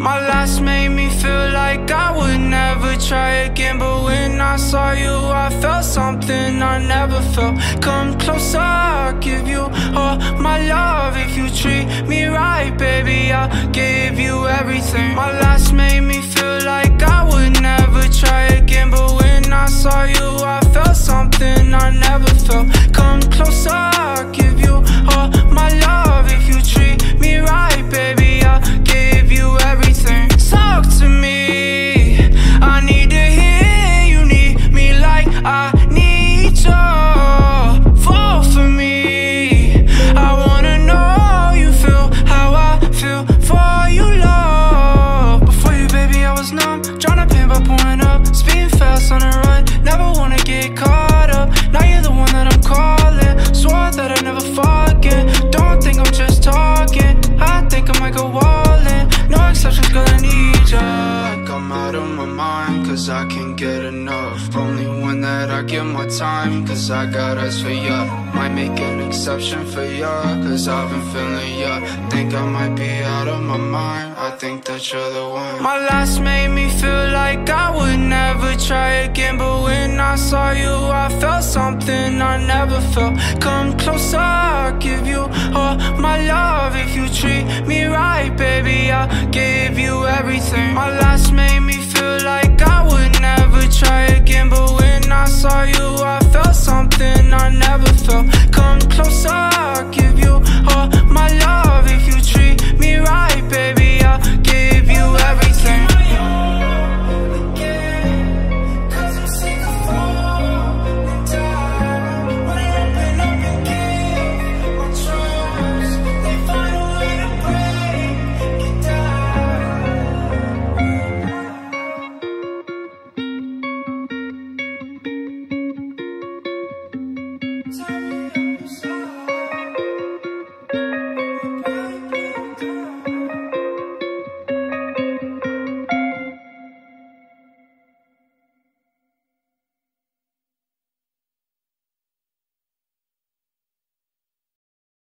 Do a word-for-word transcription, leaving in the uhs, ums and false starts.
My last made me feel like I would never try again, but when I saw you I felt something I never felt. Come closer, I'll give you all my love. If you treat me right, baby, I'll give you everything. My last made me feel like I would never try again, but when I saw you I felt something I never felt. Come closer, I'll give you all my love. If you treat me right, baby, I'll give you everything. Talk to me, I need to hear you need me like I need you. Fall for me, I wanna know you feel how I feel for you, love. Before you, baby, I was numb, tryna pain by pouring up, speeding fast on the run, never wanna get caught up. Now you're the one that I'm calling, swore that I'd never fall again. Don't think I'm just talking, I think I might go all in. No exceptions, girl, I need ya. Like I'm out of my mind, cause I can't get enough. Only one that I give my time, cause I got eyes for ya. Might make an exception for ya, cause I've been feeling ya. Think I might be out of my mind, I think that you're the one. My last made me feel like I would never try again, but when I saw you I felt something I never felt. Come closer, I'll give you all my love. If you treat me right, baby, I'll give you everything. My